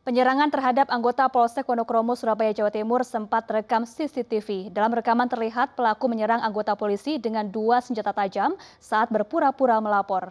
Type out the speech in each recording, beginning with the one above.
Penyerangan terhadap anggota Polsek Wonokromo, Surabaya, Jawa Timur sempat terekam CCTV. Dalam rekaman terlihat pelaku menyerang anggota polisi dengan 2 senjata tajam saat berpura-pura melapor.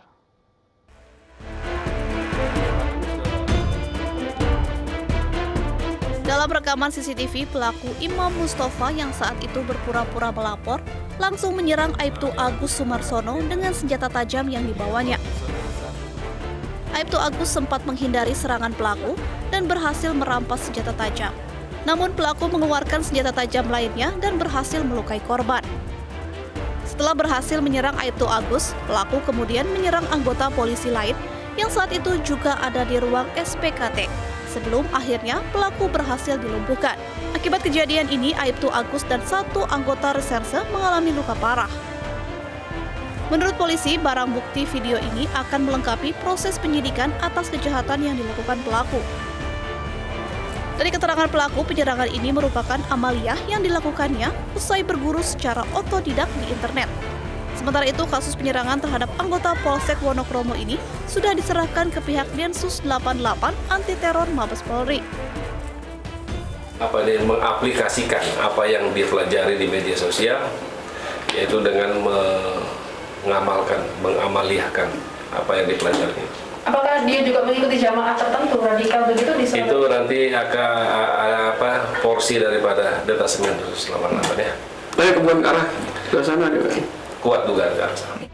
Dalam rekaman CCTV, pelaku Imam Mustafa yang saat itu berpura-pura melapor langsung menyerang Aibtu Agus Sumarsono dengan senjata tajam yang dibawanya. Aibtu Agus sempat menghindari serangan pelaku dan berhasil merampas senjata tajam. Namun pelaku mengeluarkan senjata tajam lainnya dan berhasil melukai korban. Setelah berhasil menyerang Aibtu Agus, pelaku kemudian menyerang anggota polisi lain yang saat itu juga ada di ruang SPKT. Sebelum akhirnya pelaku berhasil dilumpuhkan. Akibat kejadian ini, Aibtu Agus dan 1 anggota reserse mengalami luka parah. Menurut polisi, barang bukti video ini akan melengkapi proses penyidikan atas kejahatan yang dilakukan pelaku. Dari keterangan pelaku, penyerangan ini merupakan amaliyah yang dilakukannya usai berguru secara otodidak di internet. Sementara itu, kasus penyerangan terhadap anggota Polsek Wonokromo ini sudah diserahkan ke pihak Densus 88 Anti Teror Mabes Polri. Dia mengaplikasikan apa yang dipelajari di media sosial, yaitu dengan mengamaliyahkan apa yang dipelajari. Apakah dia juga mengikuti jamaah tertentu radikal begitu di Surabaya? Itu nanti akan porsi daripada detasemen Densus 88 ya. Tapi kemudian ke arah sana juga. Kuat dugaan ke arah sana.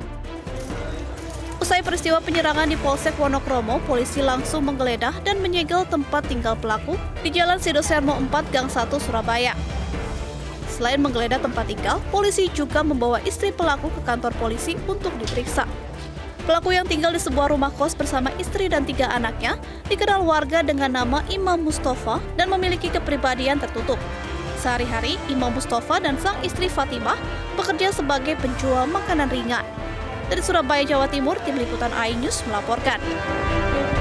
Usai peristiwa penyerangan di Polsek Wonokromo, polisi langsung menggeledah dan menyegel tempat tinggal pelaku di Jalan Sidosermo 4 Gang 1 Surabaya. Selain menggeledah tempat tinggal, polisi juga membawa istri pelaku ke kantor polisi untuk diperiksa. Pelaku yang tinggal di sebuah rumah kos bersama istri dan 3 anaknya dikenal warga dengan nama Imam Mustafa dan memiliki kepribadian tertutup. Sehari-hari, Imam Mustafa dan sang istri Fatimah bekerja sebagai penjual makanan ringan. Dari Surabaya, Jawa Timur, Tim Liputan iNews melaporkan.